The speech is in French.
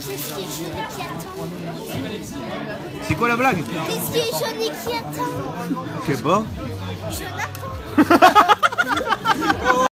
Qu'est-ce qui est jaune et qui attend? C'est quoi la blague? Qu'est-ce qui est jaune et qui attend? Je sais pas. Jonathan.